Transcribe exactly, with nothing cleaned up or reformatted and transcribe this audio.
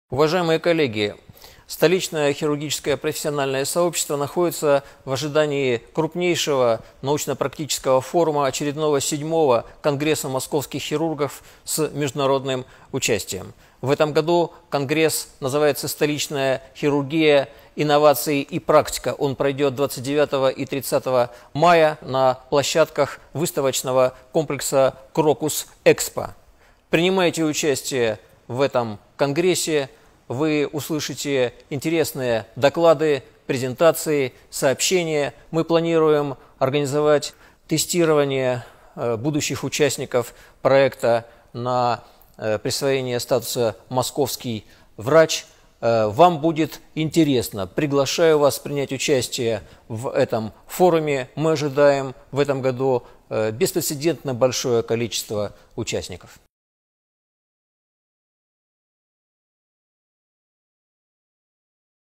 Уважаемые коллеги, столичное хирургическое профессиональное сообщество находится в ожидании крупнейшего научно-практического форума очередного седьмого Конгресса московских хирургов с международным участием. В этом году конгресс называется «Столичная хирургия, инновации и практика». Он пройдет двадцать девятого и тридцатого мая на площадках выставочного комплекса «Крокус Экспо». Принимайте участие в этом конгрессе. Вы услышите интересные доклады, презентации, сообщения. Мы планируем организовать тестирование будущих участников проекта на присвоение статуса «Московский врач». Вам будет интересно. Приглашаю вас принять участие в этом форуме. Мы ожидаем в этом году беспрецедентно большое количество участников.